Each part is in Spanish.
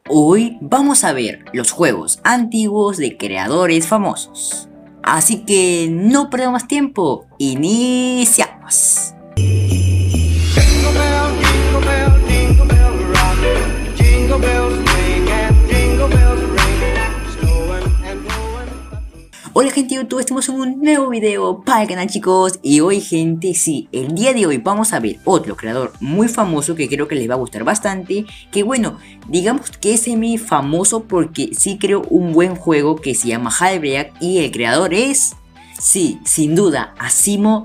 Hoy vamos a ver los juegos antiguos de creadores famosos. Así que no perdamos más tiempo, iniciamos. Jingle bell, jingle bell, jingle bell rock. Jingle bells swing and jingle bells ring. Snowing and blowing. Hola gente de YouTube, estamos en un nuevo video para el canal, chicos. Y hoy, gente, sí, el día de hoy vamos a ver otro creador muy famoso que creo que les va a gustar bastante. Que bueno, digamos que es semi famoso porque sí creó un buen juego que se llama Jailbreak. Y el creador es, sí, sin duda, Asimo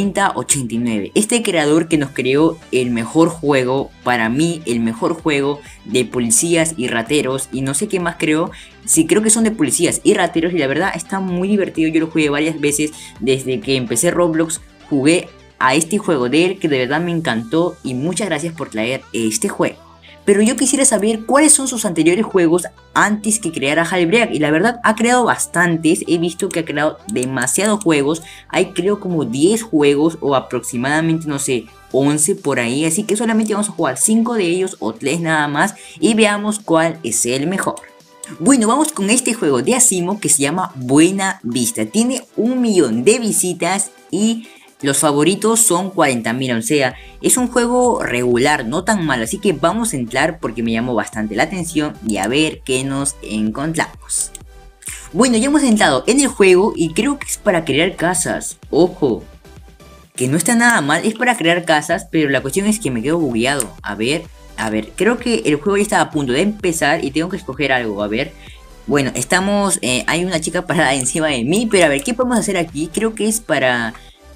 3089. Este creador que nos creó el mejor juego, para mí el mejor juego de policías y rateros, y no sé qué más creó. Sí, creo que son de policías y rateros, y la verdad está muy divertido. Yo lo jugué varias veces desde que empecé Roblox. Jugué a este juego de él que de verdad me encantó, y muchas gracias por traer este juego. Pero yo quisiera saber cuáles son sus anteriores juegos antes que creara Jailbreak. Y la verdad ha creado bastantes. He visto que ha creado demasiados juegos. Hay creo como 10 juegos o aproximadamente, no sé, 11 por ahí. Así que solamente vamos a jugar 5 de ellos o 3 nada más. Y veamos cuál es el mejor. Bueno, vamos con este juego de Asimo que se llama Buena Vista. Tiene 1 millón de visitas y los favoritos son 40.000, o sea, es un juego regular, no tan malo. Así que vamos a entrar porque me llamó bastante la atención y a ver qué nos encontramos. Bueno, ya hemos entrado en el juego y creo que es para crear casas. Ojo, que no está nada mal, es para crear casas, pero la cuestión es que me quedo bugueado. A ver, creo que el juego ya está a punto de empezar y tengo que escoger algo, a ver. Bueno, estamos, hay una chica parada encima de mí, pero a ver, ¿qué podemos hacer aquí? Creo que es para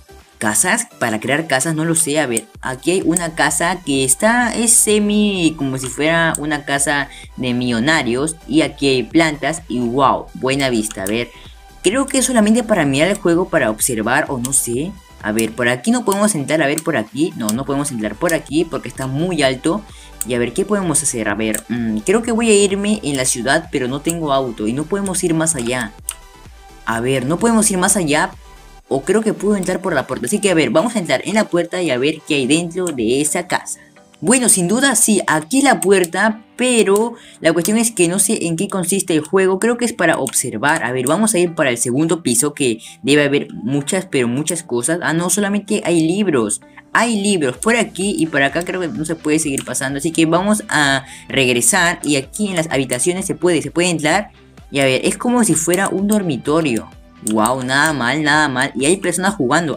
casas, para crear casas, no lo sé. A ver, aquí hay una casa que es semi como si fuera una casa de millonarios. Y aquí hay plantas y wow, buena vista. A ver, creo que es solamente para mirar el juego, para observar o no sé. A ver, por aquí no podemos entrar, a ver por aquí. No podemos entrar por aquí porque está muy alto. Y a ver, ¿qué podemos hacer? A ver, creo que voy a irme en la ciudad, pero no tengo auto y no podemos ir más allá. A ver, no podemos ir más allá. O creo que puedo entrar por la puerta. Así que a ver, vamos a entrar en la puerta y a ver qué hay dentro de esa casa. Bueno, sin duda sí, aquí es la puerta, pero la cuestión es que no sé en qué consiste el juego. Creo que es para observar. A ver, vamos a ir para el segundo piso, que debe haber muchas, pero muchas cosas. Ah, no, solamente hay libros. Hay libros por aquí y por acá creo que no se puede seguir pasando. Así que vamos a regresar y aquí en las habitaciones se puede entrar. Y a ver, es como si fuera un dormitorio. Wow, nada mal, nada mal. Y hay personas jugando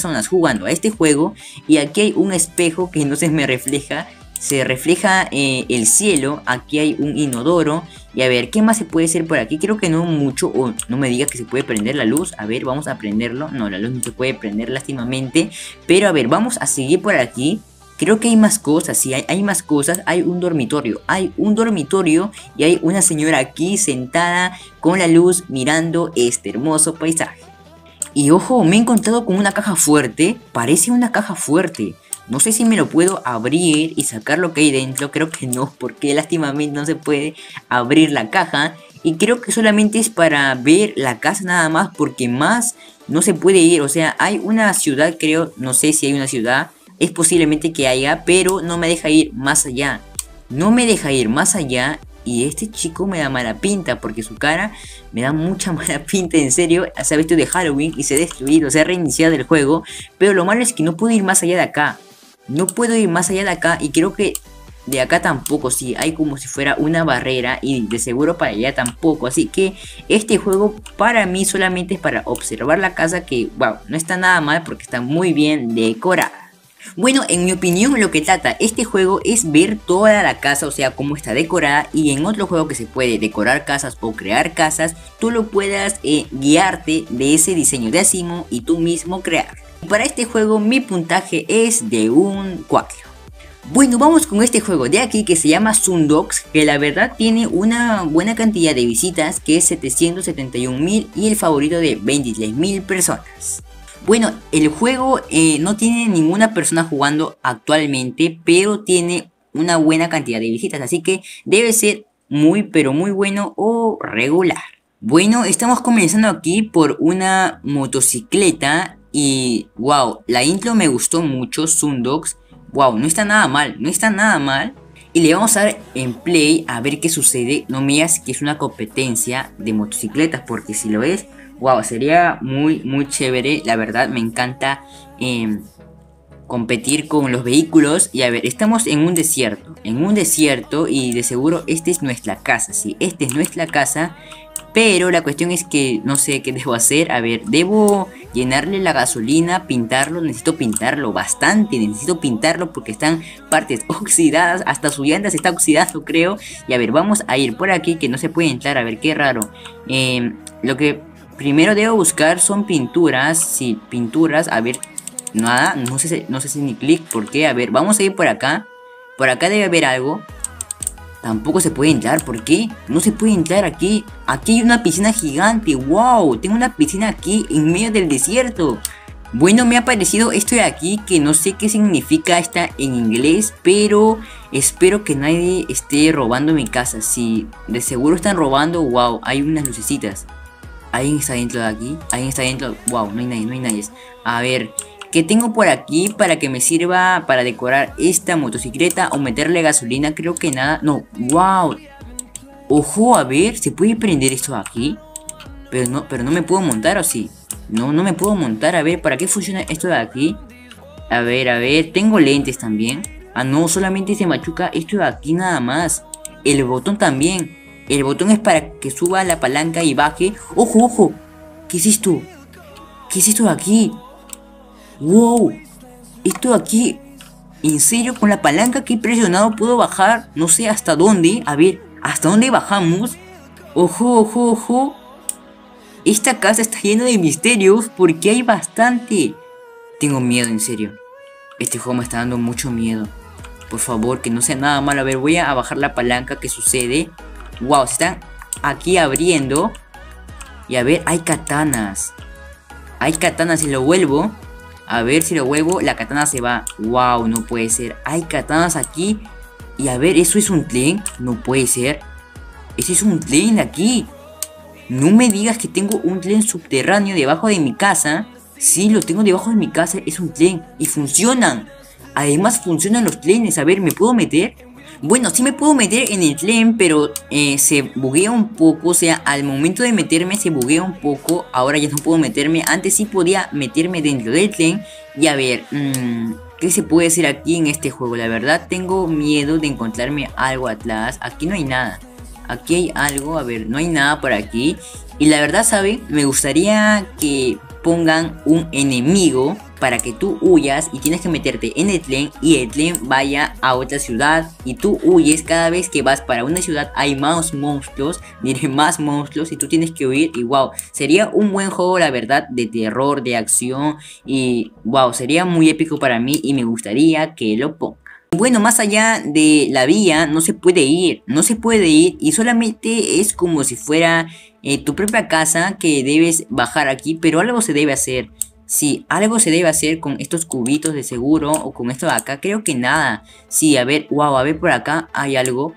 a este juego. Y aquí hay un espejo que no se me refleja. Se refleja el cielo. Aquí hay un inodoro. Y a ver, ¿qué más se puede hacer por aquí? Creo que no mucho. O no me diga que se puede prender la luz. A ver, vamos a prenderlo. No, la luz no se puede prender lastimamente. Pero a ver, vamos a seguir por aquí. Creo que hay más cosas, sí, hay más cosas. Hay un dormitorio y hay una señora aquí sentada con la luz mirando este hermoso paisaje. Y ojo, me he encontrado con una caja fuerte, parece una caja fuerte. No sé si me lo puedo abrir y sacar lo que hay dentro, creo que no, porque lastimamente no se puede abrir la caja. Y creo que solamente es para ver la casa nada más, porque más no se puede ir. O sea, hay una ciudad, creo, no sé si hay una ciudad. Es posiblemente que haya, pero no me deja ir más allá. No me deja ir más allá. Y este chico me da mala pinta, porque su cara me da mucha mala pinta, en serio. Se ha visto de Halloween y se ha destruido, se ha reiniciado el juego. Pero lo malo es que no puedo ir más allá de acá. No puedo ir más allá de acá y creo que de acá tampoco. Sí, hay como si fuera una barrera y de seguro para allá tampoco. Así que este juego para mí solamente es para observar la casa, que wow, no está nada mal porque está muy bien decorada. Bueno, en mi opinión lo que trata este juego es ver toda la casa, o sea, cómo está decorada. Y en otro juego que se puede decorar casas o crear casas, tú lo puedas guiarte de ese diseño de Asimo y tú mismo crear. Para este juego mi puntaje es de un 4. Bueno, vamos con este juego de aquí que se llama Sundogs, que la verdad tiene una buena cantidad de visitas, que es 771.000 y el favorito de 23.000 personas. Bueno, el juego no tiene ninguna persona jugando actualmente, pero tiene una buena cantidad de visitas, así que debe ser muy pero muy bueno o regular. Bueno, estamos comenzando aquí por una motocicleta y wow, la intro me gustó mucho, Sundogs. Wow, no está nada mal, no está nada mal. Y le vamos a dar en play a ver qué sucede. No me digas que es una competencia de motocicletas, porque si lo es, wow, sería muy chévere. La verdad me encanta competir con los vehículos. Y a ver, estamos en un desierto y de seguro esta es nuestra casa, sí, esta es nuestra casa. Pero la cuestión es que no sé qué debo hacer. A ver, debo llenarle la gasolina, pintarlo. Necesito pintarlo bastante. Necesito pintarlo porque están partes oxidadas. Hasta su llanta se está oxidando, creo. Y a ver, vamos a ir por aquí que no se puede entrar. A ver, qué raro. Lo que primero debo buscar son pinturas. Sí, pinturas. A ver, nada. No sé si ni clic. ¿Por qué? A ver, vamos a ir por acá. Por acá debe haber algo. Tampoco se puede entrar, ¿por qué? No se puede entrar aquí. Aquí hay una piscina gigante, wow. Tengo una piscina aquí en medio del desierto. Bueno, me ha aparecido esto de aquí que no sé qué significa, está en inglés, pero espero que nadie esté robando mi casa. Si de seguro están robando, wow, hay unas lucecitas. ¿Alguien está dentro de aquí? ¿Alguien está dentro? Wow, no hay nadie. A ver, ¿qué tengo por aquí para que me sirva para decorar esta motocicleta o meterle gasolina? Creo que nada. No, wow. Ojo, a ver, ¿se puede prender esto aquí? Pero no me puedo montar, ¿o sí? No me puedo montar. A ver, ¿para qué funciona esto de aquí? A ver, tengo lentes también. Ah, no, solamente se machuca esto de aquí nada más. El botón también. El botón es para que suba la palanca y baje. ¡Ojo! ¿Qué es esto? ¿Qué es esto de aquí? ¡Wow! Esto de aquí, en serio, con la palanca que he presionado puedo bajar, no sé hasta dónde. A ver, ¿hasta dónde bajamos? ¡Ojo! Esta casa está llena de misterios porque hay bastante. Tengo miedo, en serio. Este juego me está dando mucho miedo. Por favor, que no sea nada malo. A ver, voy a bajar la palanca. ¿Qué sucede? ¡Wow! Se están aquí abriendo. Y a ver, hay katanas. Hay katanas y lo vuelvo. A ver si lo vuelvo, la katana se va. Wow, no puede ser. Hay katanas aquí. Y a ver, ¿eso es un tren? No puede ser. Eso es un tren aquí. No me digas que tengo un tren subterráneo debajo de mi casa. Sí, lo tengo debajo de mi casa. Es un tren. Y funcionan. Además funcionan los trenes. A ver, ¿me puedo meter? Bueno, sí me puedo meter en el tren, pero se buguea un poco. O sea, al momento de meterme se buguea un poco. Ahora ya no puedo meterme. Antes sí podía meterme dentro del tren. Y a ver, ¿qué se puede hacer aquí en este juego? La verdad tengo miedo de encontrarme algo atrás. Aquí no hay nada. Aquí hay algo, a ver, no hay nada por aquí. Y la verdad, ¿saben? Me gustaría que pongan un enemigo para que tú huyas y tienes que meterte en el tren y el tren vaya a otra ciudad y tú huyes. Cada vez que vas para una ciudad hay más monstruos, diré más monstruos y tú tienes que huir. Y wow, sería un buen juego, la verdad, de terror, de acción. Y wow, sería muy épico para mí y me gustaría que lo pongan. Bueno, más allá de la vía no se puede ir, y solamente es como si fuera tu propia casa que debes bajar aquí, pero algo se debe hacer. Sí, algo se debe hacer con estos cubitos de seguro o con esto de acá, creo que nada. Sí, a ver, wow, a ver, por acá hay algo,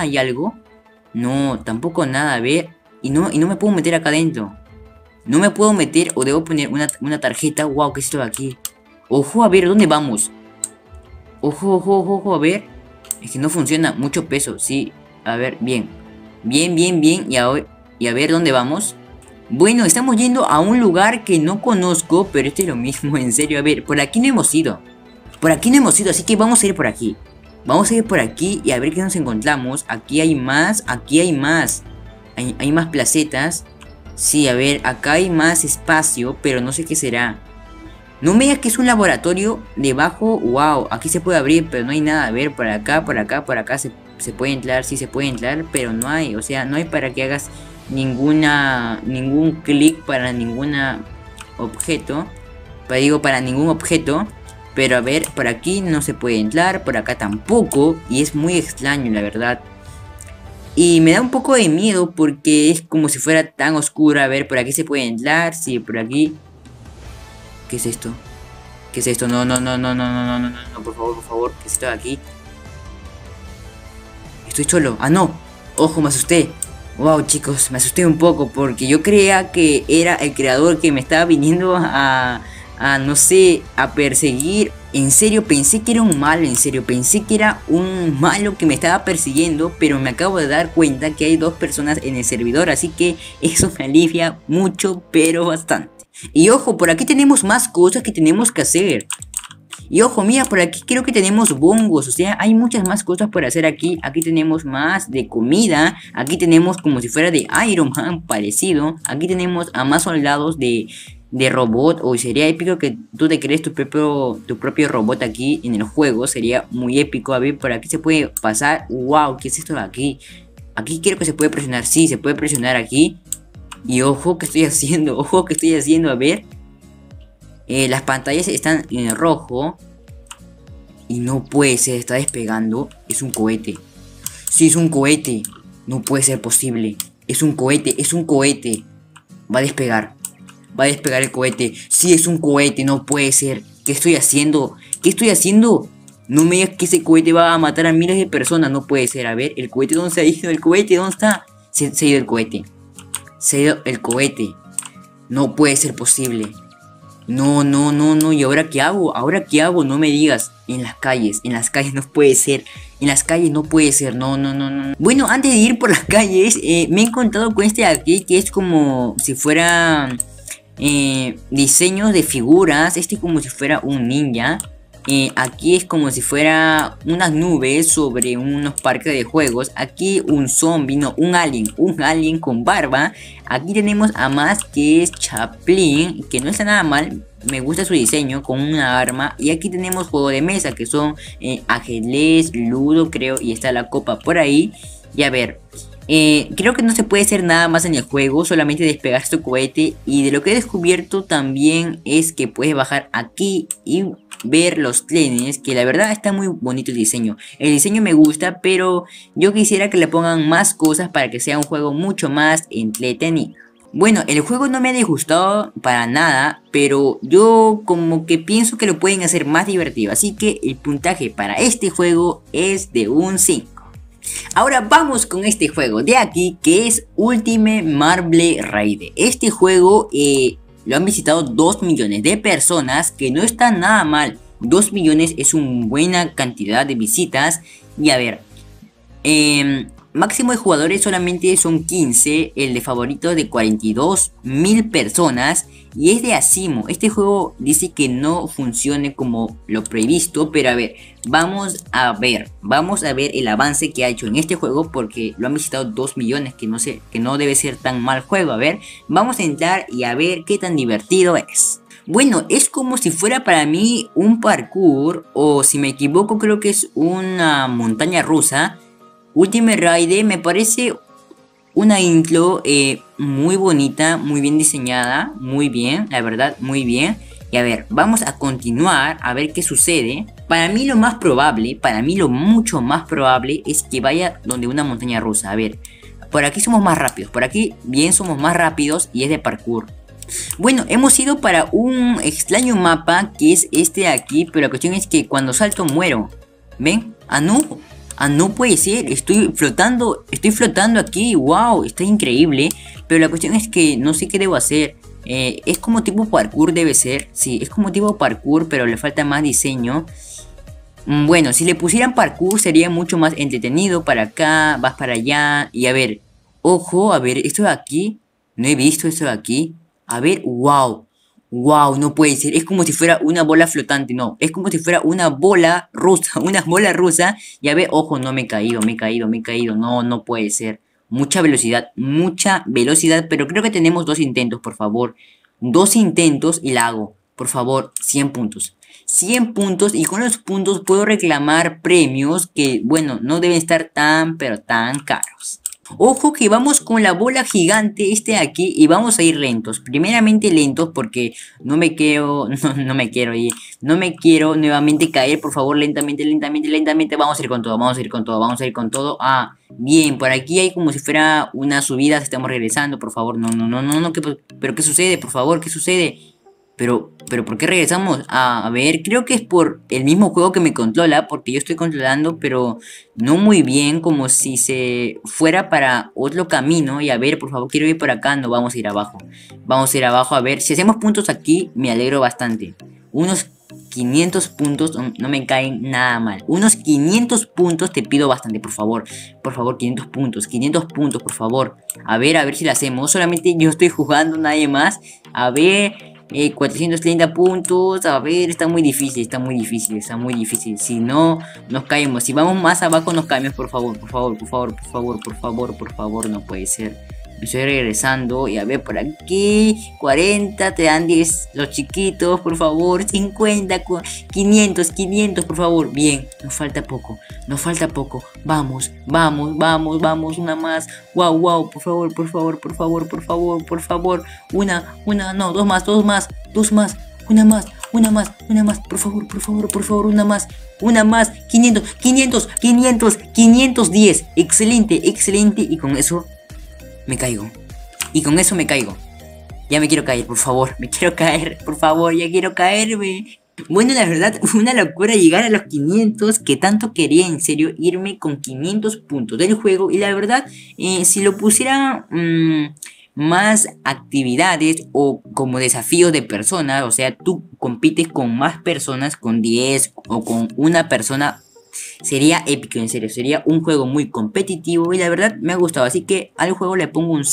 No, tampoco nada, a ver, y no me puedo meter acá adentro. No me puedo meter o debo poner una tarjeta, wow, ¿qué es esto de aquí? Ojo, a ver, ¿dónde vamos? Ojo, a ver. Es que no funciona, mucho peso, sí. A ver, bien. Bien. Y a ver, ¿dónde vamos? Bueno, estamos yendo a un lugar que no conozco, pero este es lo mismo, en serio. A ver, por aquí no hemos ido. Así que vamos a ir por aquí. Vamos a ir por aquí y a ver qué nos encontramos. Aquí hay más. Hay más placetas. Sí, a ver, acá hay más espacio, pero no sé qué será. No me digas que es un laboratorio debajo. Wow, aquí se puede abrir, pero no hay nada. A ver, por acá se puede entrar. Sí se puede entrar, pero no hay. O sea, no hay para que hagas ningún clic para ningún objeto. Para ningún objeto. Pero a ver, por aquí no se puede entrar. Por acá tampoco. Y es muy extraño, la verdad. Y me da un poco de miedo porque es como si fuera tan oscuro. A ver, por aquí se puede entrar. Sí, por aquí. ¿Qué es esto? No, por favor, ¿qué es esto de aquí? Estoy solo. Ah, no. Ojo, me asusté. Wow, chicos, me asusté un poco porque yo creía que era el creador que me estaba viniendo a a, no sé, a perseguir. En serio, pensé que era un malo, en serio, pensé que era un malo que me estaba persiguiendo, pero me acabo de dar cuenta que hay dos personas en el servidor, así que eso me alivia mucho, pero bastante. Y ojo, por aquí tenemos más cosas que tenemos que hacer. Y ojo, mira, por aquí creo que tenemos bongos, o sea, hay muchas más cosas por hacer aquí. Aquí tenemos más de comida, aquí tenemos como si fuera de Iron Man parecido. Aquí tenemos a más soldados de robot, o sería épico que tú te crees tu propio robot aquí en el juego, sería muy épico. A ver, por aquí se puede pasar, wow, ¿qué es esto de aquí? Aquí creo que se puede presionar, sí, se puede presionar aquí. Y ojo, ¿qué estoy haciendo? Ojo, ¿qué estoy haciendo? A ver. Las pantallas están en rojo. Y no puede ser, está despegando. Es un cohete. Sí, es un cohete. No puede ser posible. Es un cohete, es un cohete. Va a despegar. Va a despegar el cohete. Sí, es un cohete, no puede ser. ¿Qué estoy haciendo? ¿Qué estoy haciendo? No me digas que ese cohete va a matar a miles de personas. No puede ser. A ver, ¿el cohete dónde se ha ido? ¿El cohete dónde está? Se ha ido el cohete. Se ha ido el cohete. No puede ser posible. No, no, no, no, ¿y ahora qué hago? ¿Ahora qué hago? No me digas. En las calles no puede ser. En las calles no puede ser, no, no, no, no. Bueno, antes de ir por las calles, me he encontrado con este de aquí, que es como si fuera diseños de figuras. Este es como si fuera un ninja. Aquí es como si fuera unas nubes sobre unos parques de juegos. Aquí un zombie, no, un alien con barba. Aquí tenemos a más que es Chaplin, que no está nada mal. Me gusta su diseño con una arma. Y aquí tenemos juegos de mesa que son ajedrez, ludo creo. Y está la copa por ahí. Y a ver, creo que no se puede hacer nada más en el juego, solamente despegar su cohete. Y de lo que he descubierto también es que puedes bajar aquí y ver los trenes, que la verdad está muy bonito el diseño. El diseño me gusta, pero yo quisiera que le pongan más cosas para que sea un juego mucho más entretenido. Bueno, el juego no me ha disgustado para nada, pero yo como que pienso que lo pueden hacer más divertido. Así que el puntaje para este juego es de un 5. Ahora vamos con este juego de aquí, que es Ultimate Marble Ride. Este juego lo han visitado 2 millones de personas, que no está nada mal. 2 millones es una buena cantidad de visitas. Y a ver, máximo de jugadores solamente son 15, el de favoritos de 42.000 personas. Y es de Asimo. Este juego dice que no funcione como lo previsto, pero a ver, vamos a ver el avance que ha hecho en este juego, porque lo han visitado 2 millones, que no sé, que no debe ser tan mal juego. A ver, vamos a entrar y a ver qué tan divertido es. Bueno, es como si fuera para mí un parkour, o si me equivoco creo que es una montaña rusa. Ultimate Ride me parece una intro muy bonita, muy bien diseñada, muy bien, la verdad, muy bien. Y a ver, vamos a continuar a ver qué sucede. Para mí lo más probable, para mí lo mucho más probable es que vaya donde una montaña rusa. A ver, por aquí somos más rápidos, por aquí bien somos más rápidos y es de parkour. Bueno, hemos ido para un extraño mapa que es este de aquí, pero la cuestión es que cuando salto muero. ¿Ven? Ah, no. Ah, no puede ser, estoy flotando aquí, wow, está increíble. Pero la cuestión es que no sé qué debo hacer. Es como tipo parkour debe ser, sí, es como tipo parkour, pero le falta más diseño. Bueno, si le pusieran parkour sería mucho más entretenido. Para acá, vas para allá. Y a ver, ojo, a ver, esto de aquí, no he visto esto de aquí. A ver, wow. Wow, no puede ser, es como si fuera una bola flotante, no, es como si fuera una bola rusa, una bola rusa. Y a ver, ojo, no me he caído, no, no puede ser. Mucha velocidad, pero creo que tenemos 2 intentos, por favor. 2 intentos y la hago, por favor, 100 puntos. 100 puntos, y con los puntos puedo reclamar premios que, bueno, no deben estar pero tan caros. Ojo que vamos con la bola gigante de aquí y vamos a ir lentos. Primeramente lentos porque no me quiero nuevamente caer. Por favor, lentamente. Vamos a ir con todo. Ah, bien, por aquí hay como si fuera una subida. Estamos regresando, por favor. No. ¿Pero qué sucede? Por favor, ¿qué sucede? Pero ¿por qué regresamos? A ver, creo que es por el mismo juego que me controla, porque yo estoy controlando, pero no muy bien, como si se fuera para otro camino. Y a ver, por favor, quiero ir por acá, no vamos a ir abajo. Vamos a ir abajo, a ver, si hacemos puntos aquí, me alegro bastante. Unos 500 puntos no me caen nada mal. Unos 500 puntos te pido bastante, por favor. Por favor, 500 puntos, por favor. A ver si lo hacemos. Solamente yo estoy jugando, nadie más. A ver... 430 puntos, a ver, está muy difícil. Si no, nos caemos. Si vamos más abajo, nos caemos, por favor, no puede ser. Me estoy regresando y a ver por aquí 40, te dan 10 los chiquitos, por favor. 50, 500, por favor. Bien, nos falta poco. Vamos, una más. Wow, por favor. No, dos más. Una más, por favor, una más. 510. Excelente. Y con eso me caigo. Ya me quiero caer, por favor. Ya quiero caerme. Bueno, la verdad, fue una locura llegar a los 500, que tanto quería, en serio, irme con 500 puntos del juego. Y la verdad, si lo pusiera más actividades o como desafíos de personas, o sea, tú compites con más personas, con 10 o con una persona, sería épico, en serio, sería un juego muy competitivo y la verdad me ha gustado, así que al juego le pongo un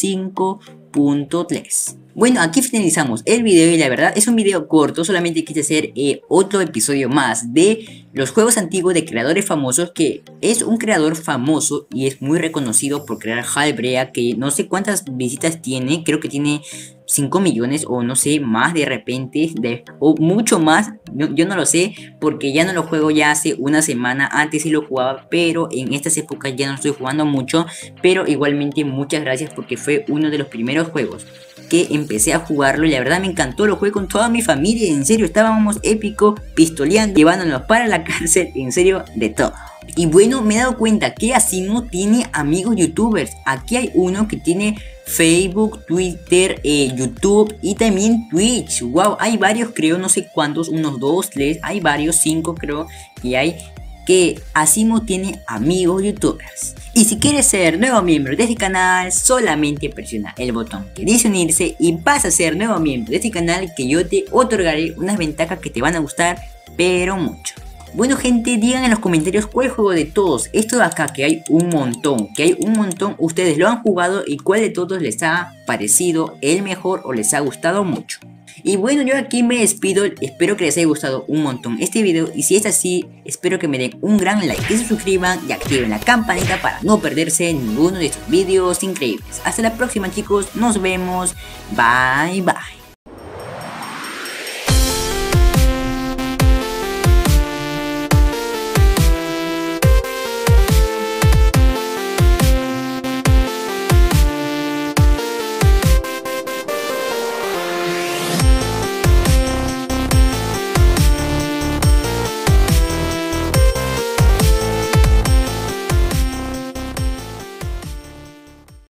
5.3. Bueno, aquí finalizamos el video y la verdad es un video corto, solamente quise hacer otro episodio más de los juegos antiguos de creadores famosos, que es un creador famoso y es muy reconocido por crear Halbrea, que no sé cuántas visitas tiene, creo que tiene 5 millones o no sé, más de repente, o mucho más, yo no lo sé, porque ya no lo juego ya hace una semana. Antes sí lo jugaba, pero en estas épocas ya no estoy jugando mucho, pero igualmente muchas gracias porque fue uno de los primeros juegos que empecé a jugarlo y la verdad me encantó. Lo jugué con toda mi familia, en serio, estábamos épico, pistoleando, llevándonos para la cárcel, en serio, de todo. Y bueno, me he dado cuenta que Asimo tiene amigos youtubers. Aquí hay uno que tiene Facebook, Twitter, YouTube y también Twitch. Wow, hay varios, creo, no sé cuántos, unos 2, 3, hay varios, 5 creo, y hay que Asimo tiene amigos youtubers. Y si quieres ser nuevo miembro de este canal, solamente presiona el botón que dice unirse y vas a ser nuevo miembro de este canal, que yo te otorgaré unas ventajas que te van a gustar, pero mucho. Bueno gente, digan en los comentarios cuál juego de todos, esto de acá que hay un montón, ustedes lo han jugado y cuál de todos les ha parecido el mejor o les ha gustado mucho. Y bueno, yo aquí me despido, espero que les haya gustado un montón este video y si es así, espero que me den un gran like, que se suscriban y activen la campanita para no perderse ninguno de estos videos increíbles. Hasta la próxima chicos, nos vemos, bye.